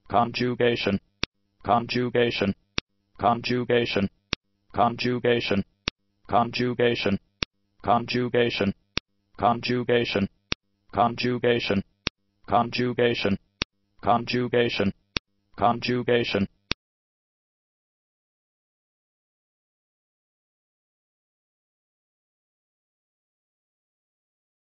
conjugation, conjugation, conjugation, conjugation, conjugation, conjugation, conjugation, conjugation, conjugation, conjugation, conjugation.